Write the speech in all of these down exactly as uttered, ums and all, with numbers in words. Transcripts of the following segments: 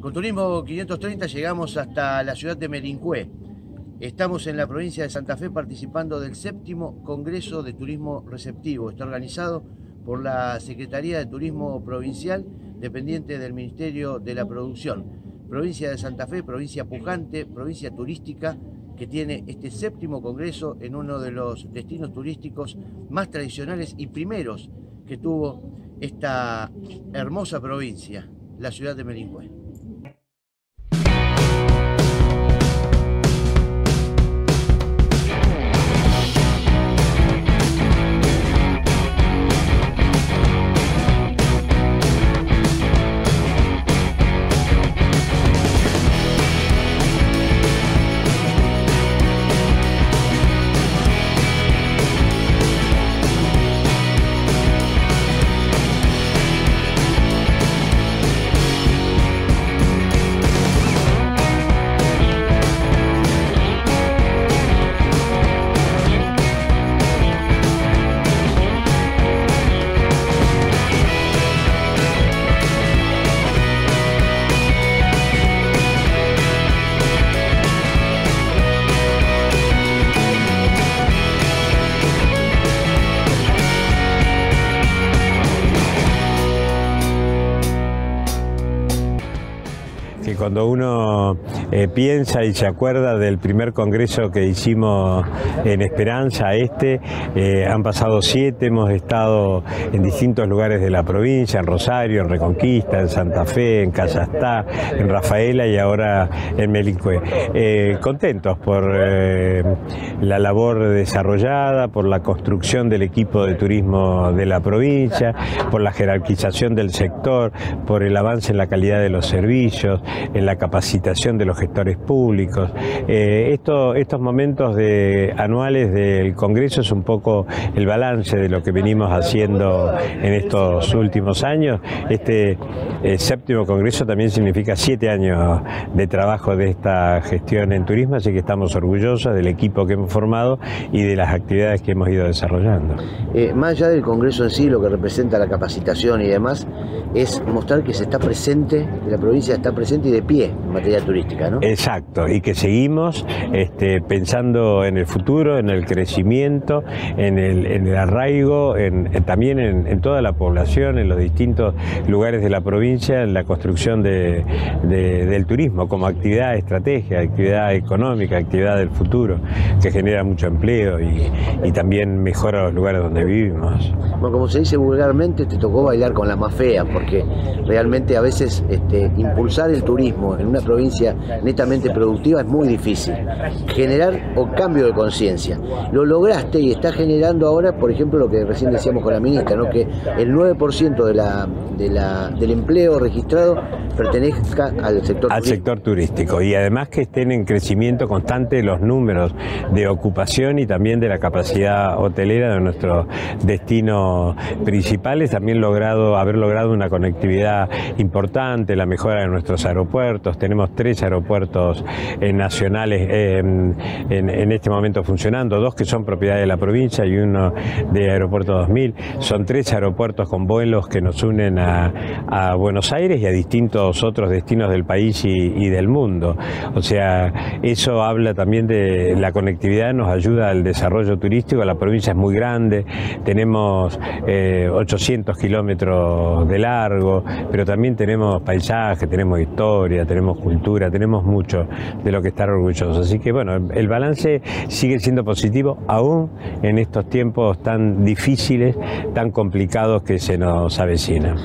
Con Turismo quinientos treinta llegamos hasta la ciudad de Merincué. Estamos en la provincia de Santa Fe participando del séptimo Congreso de Turismo Receptivo. Está organizado por la Secretaría de Turismo Provincial, dependiente del Ministerio de la Producción. Provincia de Santa Fe, provincia pujante, provincia turística, que tiene este séptimo Congreso en uno de los destinos turísticos más tradicionales y primeros que tuvo esta hermosa provincia, la ciudad de Merincué. Que cuando uno eh, piensa y se acuerda del primer congreso que hicimos en Esperanza, este, eh, han pasado siete, hemos estado en distintos lugares de la provincia, en Rosario, en Reconquista, en Santa Fe, en Callastá, en Rafaela y ahora en Merincué. Eh, contentos por eh, la labor desarrollada, por la construcción del equipo de turismo de la provincia, por la jerarquización del sector, por el avance en la calidad de los servicios, en la capacitación de los gestores públicos. Eh, esto, estos momentos de, anuales del Congreso es un poco el balance de lo que venimos haciendo en estos últimos años. Este eh, séptimo Congreso también significa siete años de trabajo de esta gestión en turismo, así que estamos orgullosos del equipo que hemos formado y de las actividades que hemos ido desarrollando. Eh, más allá del Congreso en sí, lo que representa la capacitación y demás, es mostrar que se está presente, que la provincia está presente y de pie en materia turística, ¿no? Exacto, y que seguimos este, pensando en el futuro, en el crecimiento, en el, en el arraigo, en, en, también en, en toda la población, en los distintos lugares de la provincia, en la construcción de, de, del turismo como actividad estratégica, actividad económica, actividad del futuro, que genera mucho empleo y, y también mejora los lugares donde vivimos. Bueno, como se dice vulgarmente, te tocó bailar con la más fea, porque realmente a veces este, impulsar el turismo en una provincia netamente productiva es muy difícil. Generar un cambio de conciencia. Lo lograste y está generando ahora, por ejemplo, lo que recién decíamos con la ministra, ¿no? Que el nueve por ciento de la, de la, del empleo registrado pertenezca al sector al turístico. sector turístico, y además que estén en crecimiento constante los números de ocupación y también de la capacidad hotelera de nuestros destinos principales, también logrado haber logrado una conectividad importante, la mejora de nuestros aeropuertos. Tenemos tres aeropuertos eh, nacionales eh, en, en este momento funcionando, dos que son propiedad de la provincia y uno de Aeropuerto dos mil. Son tres aeropuertos con vuelos que nos unen a, a Buenos Aires y a distintos otros destinos del país y, y del mundo. O sea, eso habla también de la conectividad, nos ayuda al desarrollo turístico. La provincia es muy grande, tenemos eh, ochocientos kilómetros de largo, pero también tenemos paisaje, tenemos historia, tenemos cultura, tenemos mucho de lo que estar orgullosos. Así que bueno, el balance sigue siendo positivo, aún en estos tiempos tan difíciles, tan complicados que se nos avecinan.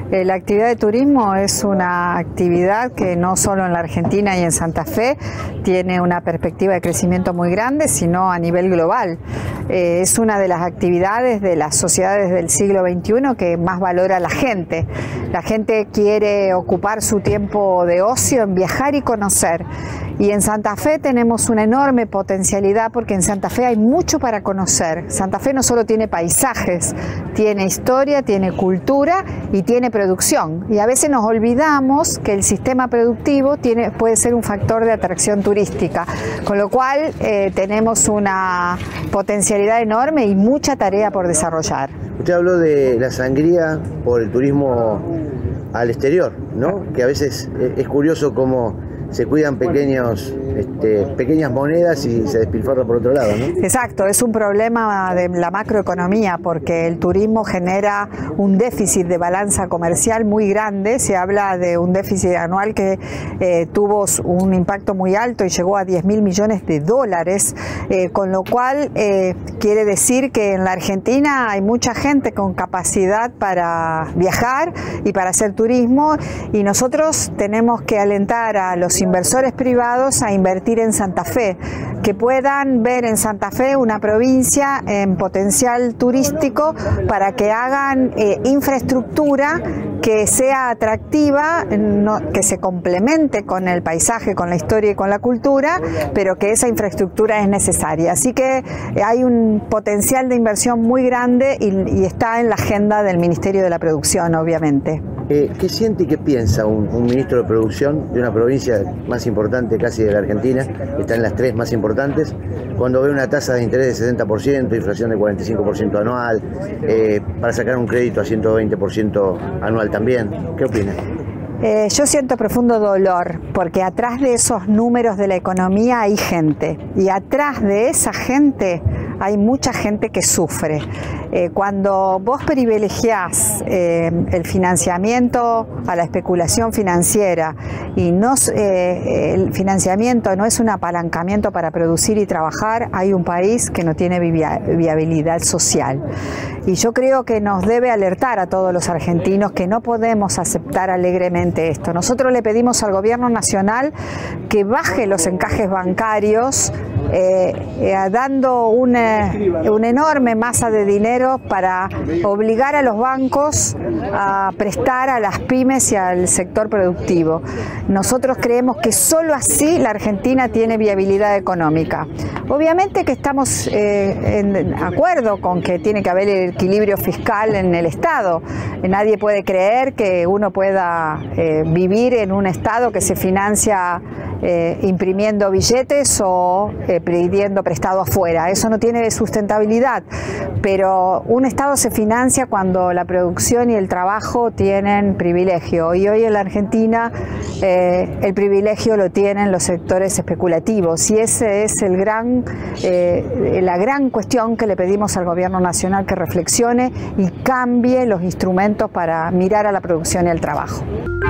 Eh, la actividad de turismo es una actividad que no solo en la Argentina y en Santa Fe tiene una perspectiva de crecimiento muy grande, sino a nivel global. Eh, es una de las actividades de las sociedades del siglo veintiuno que más valora la gente. La gente quiere ocupar su tiempo de ocio en viajar y conocer. Y en Santa Fe tenemos una enorme potencialidad porque en Santa Fe hay mucho para conocer. Santa Fe no solo tiene paisajes, tiene historia, tiene cultura y tiene producción. Y a veces nos olvidamos que el sistema productivo tiene, puede ser un factor de atracción turística, con lo cual eh, tenemos una potencialidad enorme y mucha tarea por desarrollar. Usted habló de la sangría por el turismo al exterior, ¿no? Que a veces es curioso cómo se cuidan pequeños, este, pequeñas monedas y se despilfarra por otro lado, ¿no? Exacto, es un problema de la macroeconomía porque el turismo genera un déficit de balanza comercial muy grande. Se habla de un déficit anual que eh, tuvo un impacto muy alto y llegó a diez mil millones de dólares, eh, con lo cual eh, quiere decir que en la Argentina hay mucha gente con capacidad para viajar y para hacer turismo, y nosotros tenemos que alentar a los inversores privados a invertir en Santa Fe, que puedan ver en Santa Fe una provincia en potencial turístico para que hagan eh, infraestructura que sea atractiva, no, que se complemente con el paisaje, con la historia y con la cultura, pero que esa infraestructura es necesaria. Así que hay un potencial de inversión muy grande y, y está en la agenda del Ministerio de la Producción, obviamente. Eh, ¿Qué siente y qué piensa un, un ministro de producción de una provincia más importante casi de la Argentina, está en las tres más importantes, cuando ve una tasa de interés de setenta por ciento, inflación de cuarenta y cinco por ciento anual, eh, para sacar un crédito a ciento veinte por ciento anual también? ¿Qué opina? Eh, yo siento profundo dolor porque atrás de esos números de la economía hay gente, y atrás de esa gente hay mucha gente que sufre. Eh, cuando vos privilegiás eh, el financiamiento a la especulación financiera y no, eh, el financiamiento no es un apalancamiento para producir y trabajar, hay un país que no tiene viabilidad social. Y yo creo que nos debe alertar a todos los argentinos que no podemos aceptar alegremente esto. Nosotros le pedimos al gobierno nacional que baje los encajes bancarios, eh, eh, dando una, una enorme masa de dinero para obligar a los bancos a prestar a las pymes y al sector productivo. Nosotros creemos que solo así la Argentina tiene viabilidad económica. Obviamente que estamos eh, en acuerdo con que tiene que haber el equilibrio fiscal en el Estado. Nadie puede creer que uno pueda eh, vivir en un Estado que se financia eh, imprimiendo billetes o eh, pidiendo prestado afuera. Eso no tiene sustentabilidad, pero un Estado se financia cuando la producción y el trabajo tienen privilegio, y hoy en la Argentina eh, el privilegio lo tienen los sectores especulativos, y ese es el gran, eh, la gran cuestión que le pedimos al gobierno nacional, que reflexione y cambie los instrumentos para mirar a la producción y al trabajo.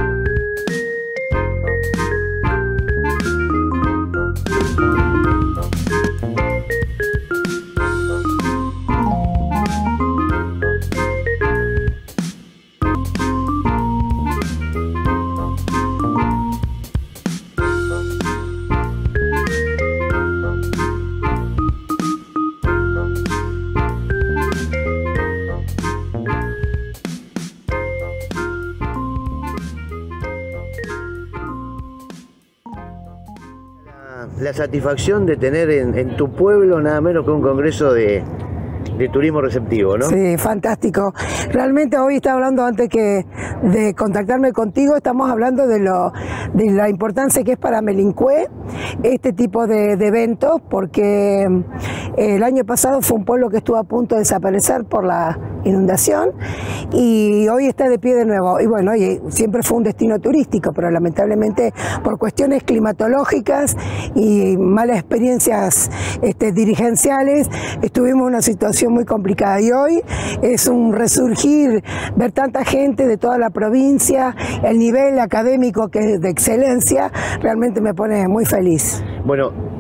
La satisfacción de tener en, en tu pueblo nada menos que un congreso de, de turismo receptivo, ¿no? Sí, fantástico. Realmente hoy estaba hablando, antes que de contactarme contigo, estamos hablando de, lo, de la importancia que es para Melincué este tipo de, de eventos, porque el año pasado fue un pueblo que estuvo a punto de desaparecer por la inundación y hoy está de pie de nuevo. Y bueno, oye, siempre fue un destino turístico, pero lamentablemente por cuestiones climatológicas y malas experiencias este, dirigenciales estuvimos en una situación muy complicada, y hoy es un resurgir, ver tanta gente de toda la provincia, el nivel académico que es de excelencia, realmente me pone muy feliz. Bueno,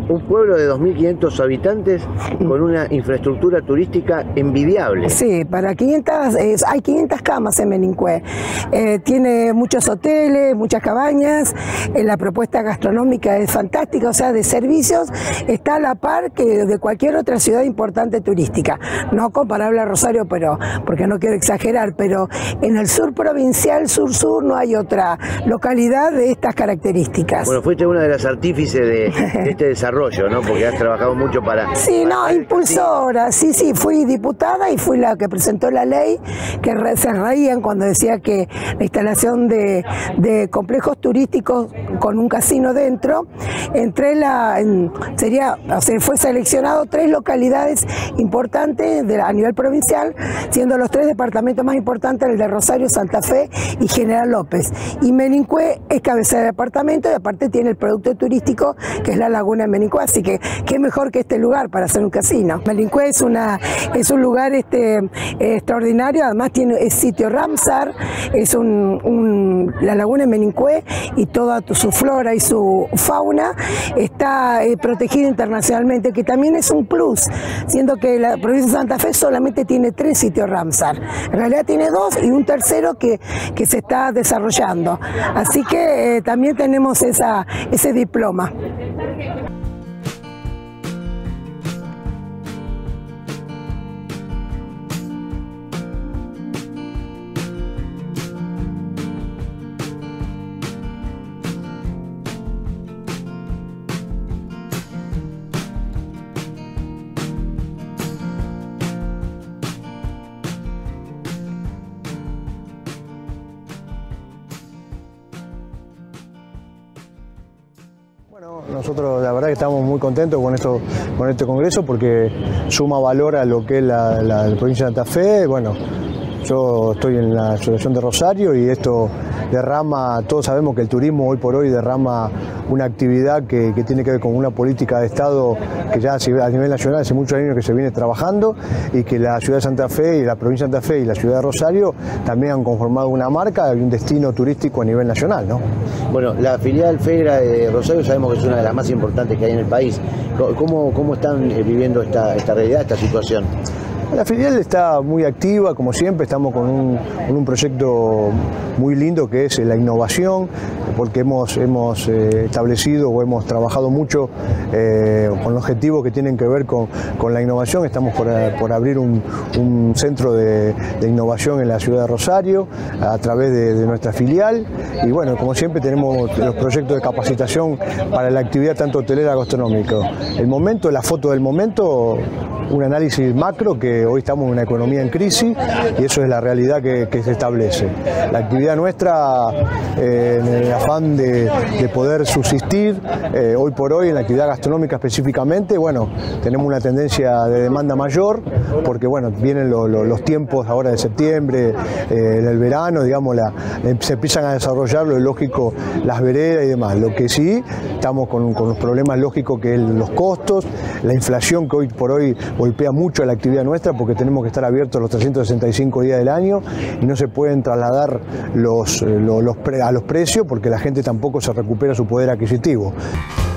un pueblo de dos mil quinientos habitantes con una infraestructura turística envidiable. Sí, para quinientas, eh, hay quinientas camas en Menincue. Eh, tiene muchos hoteles, muchas cabañas, eh, la propuesta gastronómica es fantástica, o sea, de servicios está a la par que de cualquier otra ciudad importante turística. No comparable a Rosario, pero porque no quiero exagerar, pero en el sur provincial, sur-sur, no hay otra localidad de estas características. Bueno, fuiste una de las artífices de, de este desarrollo, ¿no? Porque has trabajado mucho para... Sí, no, impulsora, sí, sí, fui diputada y fui la que presentó la ley, que re, se reían cuando decía que la instalación de, de complejos turísticos con un casino dentro, entre la, en, sería, o sea, fue seleccionado tres localidades importantes de, a nivel provincial, siendo los tres departamentos más importantes el de Rosario, Santa Fe y General López. Y Menincue es cabeza de departamento y aparte tiene el producto turístico que es la laguna de Menincue, así que qué mejor que este lugar para hacer un casino. Menincue es, una, es un lugar este, extraordinario, además tiene, es sitio Ramsar, es un, un, la laguna de Menincue y toda su flora y su fauna está eh, protegida internacionalmente, que también es un plus, siendo que la provincia de Santa Fe solamente tiene tres sitios Ramsar. En realidad tiene dos y un tercero que, que se está desarrollando. Así que eh, también tenemos esa, ese diploma. Bueno, nosotros la verdad que estamos muy contentos con esto, con este congreso porque suma valor a lo que es la, la, la provincia de Santa Fe. Bueno, yo estoy en la Asociación de Rosario y esto derrama, todos sabemos que el turismo hoy por hoy derrama una actividad que, que tiene que ver con una política de Estado que ya a nivel nacional hace muchos años que se viene trabajando y que la ciudad de Santa Fe y la provincia de Santa Fe y la ciudad de Rosario también han conformado una marca y un destino turístico a nivel nacional, ¿no? Bueno, la filial FEGRA de Rosario sabemos que es una de las más importantes que hay en el país. ¿Cómo, cómo están viviendo esta, esta realidad, esta situación? La filial está muy activa, como siempre, estamos con un, con un proyecto muy lindo que es la innovación, porque hemos, hemos eh, establecido o hemos trabajado mucho eh, con objetivos que tienen que ver con, con la innovación. Estamos por, por abrir un, un centro de, de innovación en la ciudad de Rosario a través de, de nuestra filial y bueno, como siempre tenemos los proyectos de capacitación para la actividad tanto hotelera como gastronómica. El momento, la foto del momento, un análisis macro que hoy estamos en una economía en crisis y eso es la realidad que, que se establece. La actividad nuestra, eh, en el afán de, de poder subsistir, eh, hoy por hoy en la actividad gastronómica específicamente, bueno, tenemos una tendencia de demanda mayor porque bueno, vienen lo, lo, los tiempos ahora de septiembre, eh, en el verano, digamos, la, se empiezan a desarrollar lo lógico, las veredas y demás. Lo que sí, estamos con, con los problemas lógicos que es los costos, la inflación que hoy por hoy golpea mucho a la actividad nuestra porque tenemos que estar abiertos los trescientos sesenta y cinco días del año y no se pueden trasladar los, los, los pre, a los precios porque la gente tampoco se recupera su poder adquisitivo.